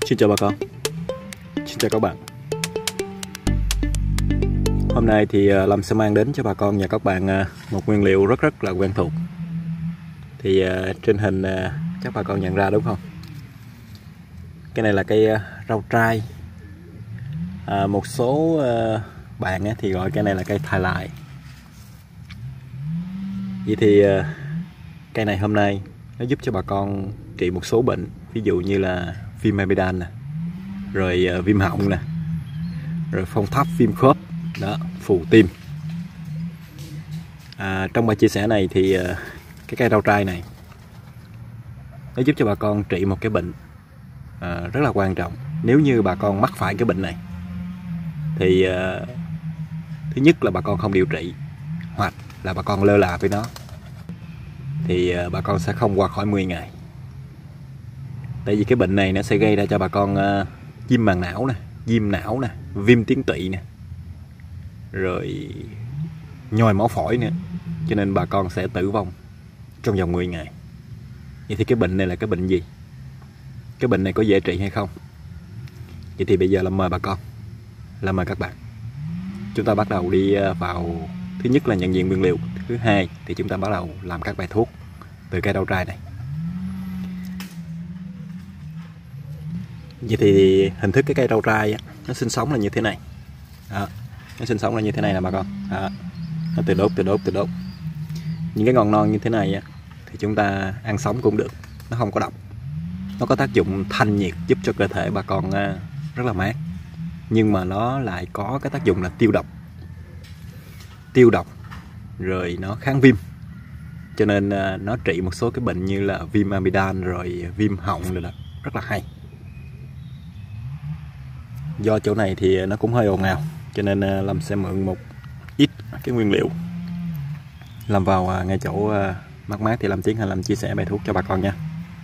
Xin chào bà con, xin chào các bạn. Hôm nay thì Lâm sẽ mang đến cho bà con và các bạn một nguyên liệu rất là quen thuộc. Thì trên hình chắc bà con nhận ra đúng không? Cái này là cây rau trai. Một số bạn thì gọi cây này là cây Thái Lai. Vậy thì cây này hôm nay nó giúp cho bà con trị một số bệnh, ví dụ như là viêm amidan nè, rồi viêm họng nè, rồi phong thấp, viêm khớp đó, phù tim. Trong bài chia sẻ này thì cái cây rau trai này nó giúp cho bà con trị một cái bệnh rất là quan trọng. Nếu như bà con mắc phải cái bệnh này thì thứ nhất là bà con không điều trị, hoặc là bà con lơ là với nó, thì bà con sẽ không qua khỏi 10 ngày. Tại vì cái bệnh này nó sẽ gây ra cho bà con viêm màng não nè, viêm não nè, viêm tuyến tụy nè, rồi nhồi máu phổi nữa. Cho nên bà con sẽ tử vong trong vòng 10 ngày. Vậy thì cái bệnh này là cái bệnh gì? Cái bệnh này có dễ trị hay không? Vậy thì bây giờ là mời bà con, là mời các bạn, chúng ta bắt đầu đi vào. Thứ nhất là nhận diện nguyên liệu. Thứ hai thì chúng ta bắt đầu làm các bài thuốc từ cây rau trai này. Vậy thì hình thức cái cây rau trai nó sinh sống là như thế này đó. Nó sinh sống là như thế này nè bà con đó. Nó từ đốt. Những cái ngọn non như thế này thì chúng ta ăn sống cũng được, nó không có độc. Nó có tác dụng thanh nhiệt, giúp cho cơ thể bà con rất là mát. Nhưng mà nó lại có cái tác dụng là tiêu độc, rồi nó kháng viêm. Cho nên nó trị một số cái bệnh như là viêm amidan, rồi viêm họng rồi đó, rất là hay. Do chỗ này thì nó cũng hơi ồn ào, cho nên Lâm sẽ mượn một ít cái nguyên liệu. Lâm vào ngay chỗ mát thì Lâm tiến hành làm chia sẻ bài thuốc cho bà con nha.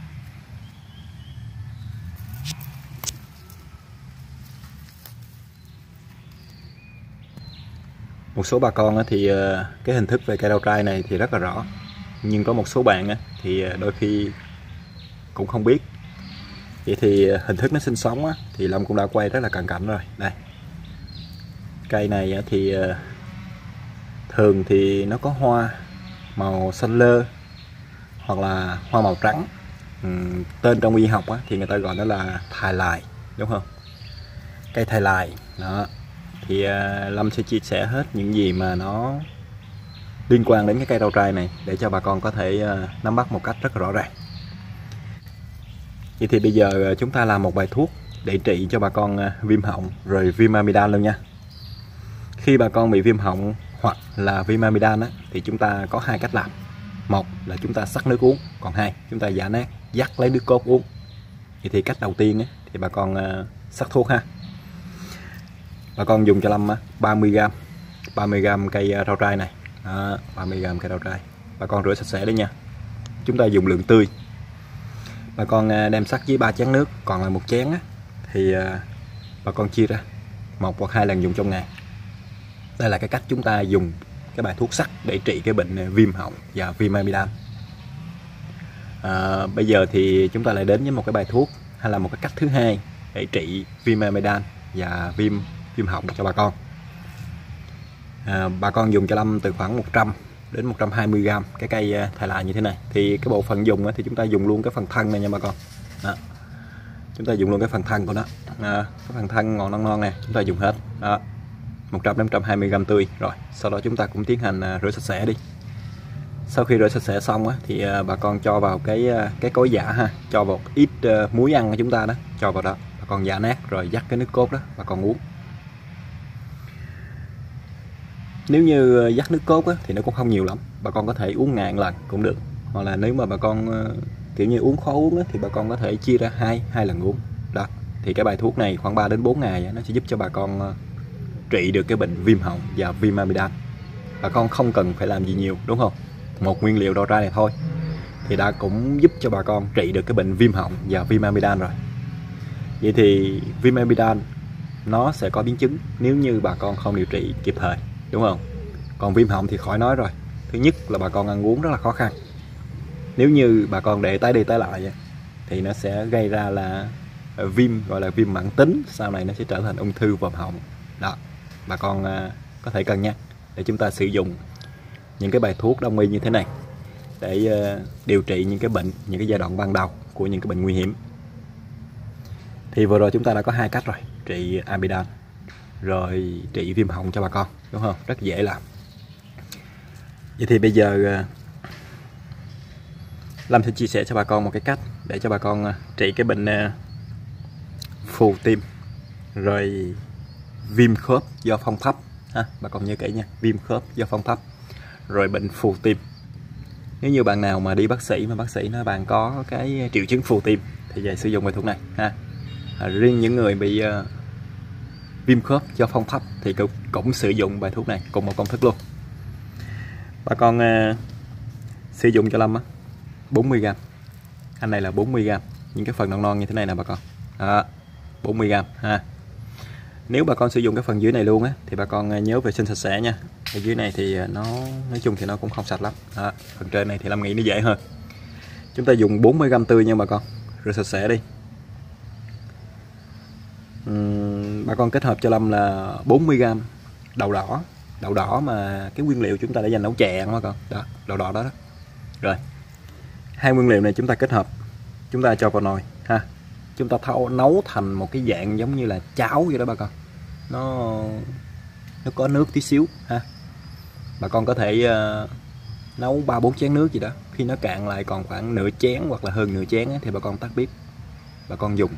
Một số bà con thì cái hình thức về cây rau trai này thì rất là rõ, nhưng có một số bạn thì đôi khi cũng không biết. Vậy thì hình thức nó sinh sống thì Lâm cũng đã quay rất là cận cảnh rồi. Đây, cây này thì thường thì nó có hoa màu xanh lơ hoặc là hoa màu trắng. Tên trong y học thì người ta gọi nó là Thái Lai, đúng không? Cây Thái Lai đó. Thì Lâm sẽ chia sẻ hết những gì mà nó liên quan đến cái cây rau trai này để cho bà con có thể nắm bắt một cách rất rõ ràng. Vậy thì bây giờ chúng ta làm một bài thuốc để trị cho bà con viêm họng rồi viêm amidan luôn nha. Khi bà con bị viêm họng hoặc là viêm amidan thì chúng ta có hai cách làm. Một là chúng ta sắc nước uống, còn hai chúng ta giã nát vắt lấy nước cốt uống. Vậy thì cách đầu tiên thì bà con sắc thuốc ha. Bà con dùng cho Lâm 30g cây rau trai này đó, 30g cây rau trai. Bà con rửa sạch sẽ đấy nha. Chúng ta dùng lượng tươi. Bà con đem sắc với 3 chén nước, còn lại một chén thì bà con chia ra 1 hoặc 2 lần dùng trong ngày. Đây là cái cách chúng ta dùng cái bài thuốc sắc để trị cái bệnh viêm họng và viêm amidan. Bây giờ thì chúng ta lại đến với một cái bài thuốc hay là một cái cách thứ hai để trị viêm amidan và viêm họng cho bà con. Bà con dùng cho Lâm từ khoảng 100 đến 120g cái cây Thái Lai như thế này. Thì cái bộ phận dùng thì chúng ta dùng luôn cái phần thân này nha bà con đó. Chúng ta dùng luôn cái phần thân của nó, cái phần thân ngọn non này chúng ta dùng hết đó. 100 đến 120g tươi. Rồi sau đó chúng ta cũng tiến hành rửa sạch sẽ đi. Sau khi rửa sạch sẽ xong thì bà con cho vào cái cối giã ha, cho vào ít muối ăn của chúng ta đó, cho vào đó, bà con giã nát rồi vắt cái nước cốt đó bà con uống. Nếu như vắt nước cốt thì nó cũng không nhiều lắm, bà con có thể uống ngàn lần cũng được. Hoặc là nếu mà bà con kiểu như uống khó uống thì bà con có thể chia ra hai lần uống đó. Thì cái bài thuốc này khoảng 3 đến 4 ngày nó sẽ giúp cho bà con trị được cái bệnh viêm họng và viêm amidan. Bà con không cần phải làm gì nhiều, đúng không? Một nguyên liệu rau trai này thôi thì đã cũng giúp cho bà con trị được cái bệnh viêm họng và viêm amidan rồi. Vậy thì viêm amidan nó sẽ có biến chứng nếu như bà con không điều trị kịp thời, đúng không? Còn viêm họng thì khỏi nói rồi. Thứ nhất là bà con ăn uống rất là khó khăn. Nếu như bà con để tái đi tái lại thì nó sẽ gây ra là viêm gọi là viêm mãn tính, sau này nó sẽ trở thành ung thư vòm họng. Đó, bà con có thể cân nhắc để chúng ta sử dụng những cái bài thuốc đông y như thế này để điều trị những cái bệnh, những cái giai đoạn ban đầu của những cái bệnh nguy hiểm. Thì vừa rồi chúng ta đã có hai cách rồi, trị amidan rồi trị viêm họng cho bà con, đúng không? Rất dễ làm. Vậy thì bây giờ Lâm sẽ chia sẻ cho bà con một cái cách để cho bà con trị cái bệnh phù tim rồi viêm khớp do phong thấp ha. Bà con nhớ kỹ nha, viêm khớp do phong thấp rồi bệnh phù tim. Nếu như bạn nào mà đi bác sĩ mà bác sĩ nói bạn có cái triệu chứng phù tim thì về sử dụng bài thuốc này ha. Riêng những người bị viêm khớp do phong thấp thì cũng sử dụng bài thuốc này cùng một công thức luôn. Bà con sử dụng cho Lâm 40g, anh này là 40g, những cái phần non non như thế này nè bà con. 40g ha. Nếu bà con sử dụng cái phần dưới này luôn á thì bà con nhớ vệ sinh sạch sẽ nha. Ở dưới này thì nó nói chung thì nó cũng không sạch lắm. Phần trên này thì Lâm nghĩ nó dễ hơn. Chúng ta dùng 40g tươi nha bà con, rửa sạch sẽ đi. Bà con kết hợp cho Lâm là 40g đậu đỏ mà cái nguyên liệu chúng ta đã dành nấu chè bà con. Đó, đậu đỏ đó. Rồi. Hai nguyên liệu này chúng ta kết hợp, chúng ta cho vào nồi ha. Chúng ta nấu thành một cái dạng giống như là cháo vậy đó bà con. Nó có nước tí xíu ha. Bà con có thể nấu 3-4 chén nước gì đó. Khi nó cạn lại còn khoảng nửa chén hoặc là hơn nửa chén thì bà con tắt bếp, bà con dùng.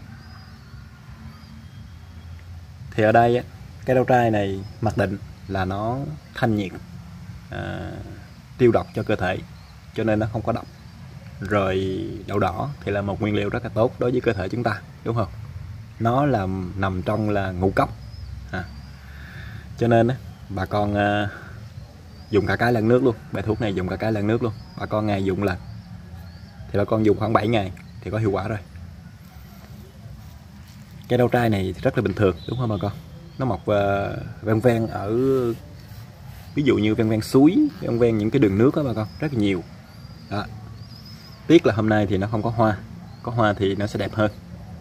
Thì ở đây cái rau trai này mặc định là nó thanh nhiệt, tiêu độc cho cơ thể, cho nên nó không có độc. Rồi đậu đỏ thì là một nguyên liệu rất là tốt đối với cơ thể chúng ta, đúng không? Nó là nằm trong là ngũ cốc cho nên bà con dùng cả cái lăn nước luôn. Bài thuốc này dùng cả cái lăn nước luôn. Bà con ngày dùng lần thì bà con dùng khoảng 7 ngày thì có hiệu quả rồi. Cái rau trai này rất là bình thường, đúng không bà con? Nó mọc ven ven ở, ví dụ như ven ven suối, ven ven những cái đường nước đó bà con, rất là nhiều. Đó. Tiếc là hôm nay thì nó không có hoa, có hoa thì nó sẽ đẹp hơn.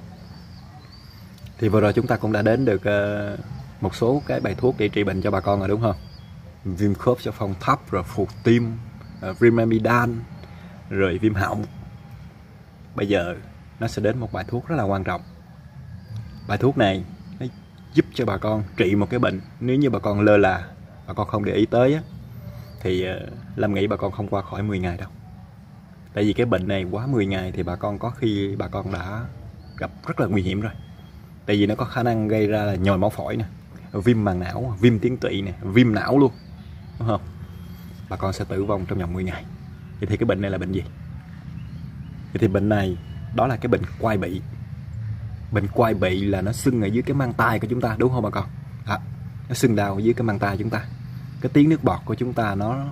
Thì vừa rồi chúng ta cũng đã đến được một số cái bài thuốc để trị bệnh cho bà con rồi, đúng không? Viêm khớp do phong thấp, rồi phù tim, viêm amidan, rồi viêm họng. Bây giờ nó sẽ đến một bài thuốc rất là quan trọng. Bài thuốc này nó giúp cho bà con trị một cái bệnh, nếu như bà con lơ là, bà con không để ý tới thì Lâm nghĩ bà con không qua khỏi 10 ngày đâu. Tại vì cái bệnh này quá 10 ngày thì bà con có khi bà con đã gặp rất là nguy hiểm rồi. Tại vì nó có khả năng gây ra là nhồi máu phổi nè, viêm màng não, viêm tuyến tụy nè, viêm não luôn, đúng không? Bà con sẽ tử vong trong vòng 10 ngày. Vậy thì cái bệnh này là bệnh gì? Vậy thì bệnh này đó là cái bệnh quai bị. Bệnh quai bị là nó sưng ở dưới cái mang tai của chúng ta, đúng không bà con? Nó sưng đau ở dưới cái mang tai chúng ta. Cái tiếng nước bọt của chúng ta nó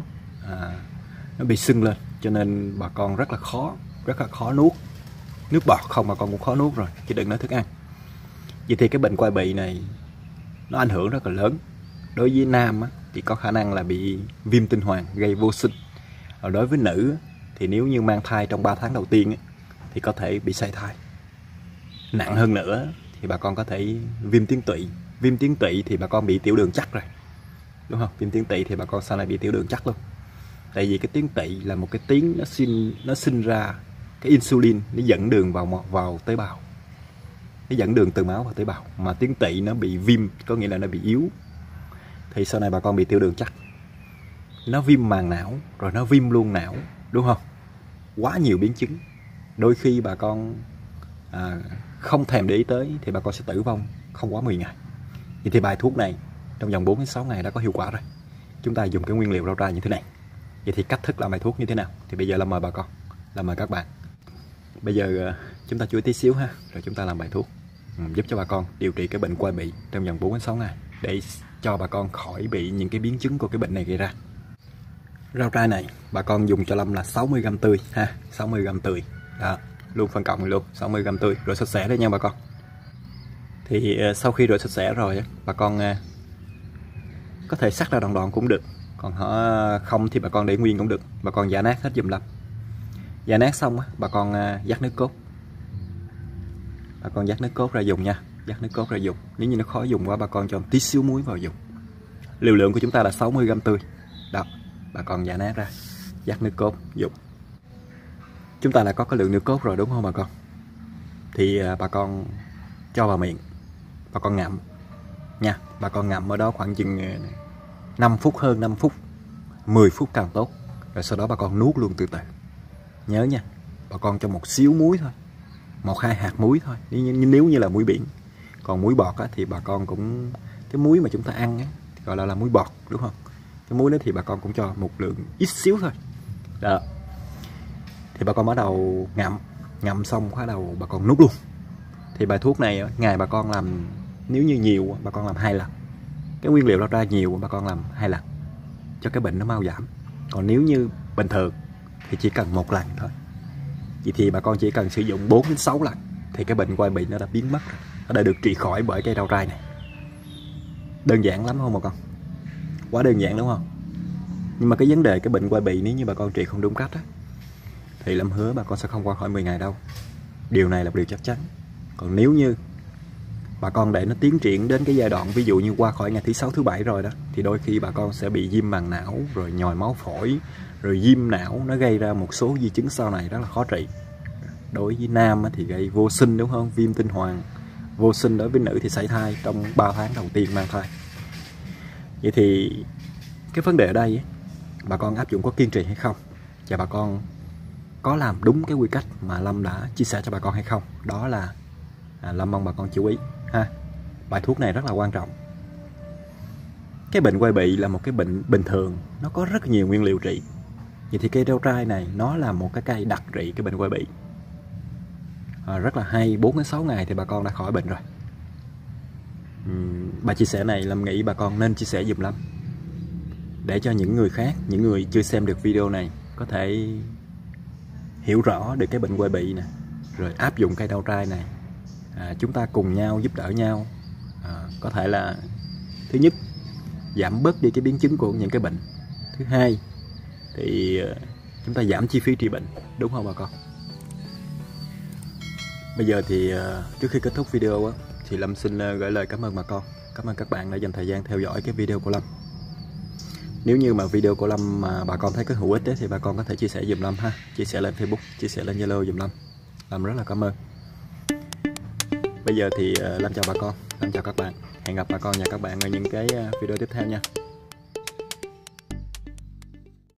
bị sưng lên, cho nên bà con rất là khó nuốt. Nước bọt không bà con cũng khó nuốt rồi, chứ đừng nói thức ăn. Vậy thì cái bệnh quai bị này nó ảnh hưởng rất là lớn. Đối với nam thì có khả năng là bị viêm tinh hoàn gây vô sinh. Đối với nữ thì nếu như mang thai trong 3 tháng đầu tiên thì có thể bị sảy thai. Nặng hơn nữa thì bà con có thể viêm tuyến tụy. Viêm tuyến tụy thì bà con bị tiểu đường chắc rồi, đúng không? Viêm tuyến tụy thì bà con sau này bị tiểu đường chắc luôn. Tại vì cái tuyến tụy là một cái tuyến nó sinh ra cái insulin, nó dẫn đường vào tế bào, nó dẫn đường từ máu vào tế bào. Mà tuyến tụy nó bị viêm, có nghĩa là nó bị yếu, thì sau này bà con bị tiểu đường chắc. Nó viêm màng não, rồi nó viêm luôn não, đúng không? Quá nhiều biến chứng. Đôi khi bà con không thèm để ý tới thì bà con sẽ tử vong không quá 10 ngày. Vậy thì bài thuốc này trong vòng 4-6 ngày đã có hiệu quả rồi. Chúng ta dùng cái nguyên liệu rau trai như thế này. Vậy thì cách thức làm bài thuốc như thế nào? Thì bây giờ là mời bà con, là mời các bạn. Bây giờ chúng ta chú ý tí xíu ha, rồi chúng ta làm bài thuốc giúp cho bà con điều trị cái bệnh quai bị trong vòng 4-6 ngày để cho bà con khỏi bị những cái biến chứng của cái bệnh này gây ra. Rau trai này bà con dùng cho Lâm là 60g tươi ha, 60g tươi. Đó, luôn phân cộng luôn, 60g tươi, rửa sạch sẽ đấy nha bà con. Thì sau khi rửa sạch sẽ rồi bà con có thể cắt ra đoạn đoạn cũng được, còn không thì bà con để nguyên cũng được. Bà con giã nát hết giùm Lâm. Giã nát xong bà con vắt nước cốt. bà con vắt nước cốt ra dùng nha, vắt nước cốt ra dùng. Nếu như nó khó dùng quá bà con cho một tí xíu muối vào dùng. Liều lượng của chúng ta là 60g tươi. Đó, bà con giã nát ra, vắt nước cốt dùng. Chúng ta đã có cái lượng nước cốt rồi đúng không bà con? Thì bà con cho vào miệng, bà con ngậm nha. Bà con ngậm ở đó khoảng chừng 5 phút, hơn 5 phút, 10 phút càng tốt. Rồi sau đó bà con nuốt luôn từ từ. Nhớ nha, bà con cho một xíu muối thôi, 1-2 hạt muối thôi, nếu như là muối biển. Còn muối bọt á, thì bà con cũng, cái muối mà chúng ta ăn á, thì gọi là muối bọt đúng không? Cái muối đó thì bà con cũng cho một lượng ít xíu thôi. Đó. Thì bà con bắt đầu ngậm xong bắt đầu bà con nuốt luôn. Thì bài thuốc này ngày bà con làm, nếu như nhiều bà con làm 2 lần. Cái nguyên liệu nó ra nhiều bà con làm 2 lần cho cái bệnh nó mau giảm. Còn nếu như bình thường thì chỉ cần 1 lần thôi. Vậy thì bà con chỉ cần sử dụng 4 đến 6 lần thì cái bệnh quai bị nó đã biến mất rồi. Nó đã được trị khỏi bởi cây rau trai này. Đơn giản lắm không bà con? Quá đơn giản đúng không? Nhưng mà cái vấn đề cái bệnh quai bị nếu như bà con trị không đúng cách á, thì Lâm hứa bà con sẽ không qua khỏi 10 ngày đâu. Điều này là một điều chắc chắn. Còn nếu như bà con để nó tiến triển đến cái giai đoạn ví dụ như qua khỏi ngày thứ 6, thứ 7 rồi đó, thì đôi khi bà con sẽ bị viêm màng não, rồi nhồi máu phổi, rồi viêm não, nó gây ra một số di chứng sau này rất là khó trị. Đối với nam thì gây vô sinh đúng không? Viêm tinh hoàn. Vô sinh đối với nữ thì sảy thai trong 3 tháng đầu tiên mang thai. Vậy thì cái vấn đề ở đây bà con áp dụng có kiên trì hay không, và bà con có làm đúng cái quy cách mà Lâm đã chia sẻ cho bà con hay không, đó là Lâm mong bà con chú ý ha. Bài thuốc này rất là quan trọng. Cái bệnh quai bị là một cái bệnh bình thường, nó có rất nhiều nguyên liệu trị. Vậy thì cây rau trai này nó là một cái cây đặc trị cái bệnh quai bị. Rất là hay, 4 đến 6 ngày thì bà con đã khỏi bệnh rồi. Bài chia sẻ này Lâm nghĩ bà con nên chia sẻ giùm Lâm, để cho những người khác, những người chưa xem được video này có thể hiểu rõ được cái bệnh quai bị nè, rồi áp dụng cây rau trai này. Chúng ta cùng nhau giúp đỡ nhau, có thể là thứ nhất giảm bớt đi cái biến chứng của những cái bệnh, thứ hai thì chúng ta giảm chi phí trị bệnh, đúng không bà con? Bây giờ thì trước khi kết thúc video thì Lâm xin gửi lời cảm ơn bà con, cảm ơn các bạn đã dành thời gian theo dõi cái video của Lâm. Nếu như mà video của Lâm mà bà con thấy có hữu ích thì bà con có thể chia sẻ giùm Lâm ha, chia sẻ lên Facebook, chia sẻ lên Zalo giùm Lâm rất là cảm ơn. Bây giờ thì Lâm chào bà con, Lâm chào các bạn. Hẹn gặp bà con và các bạn ở những cái video tiếp theo nha.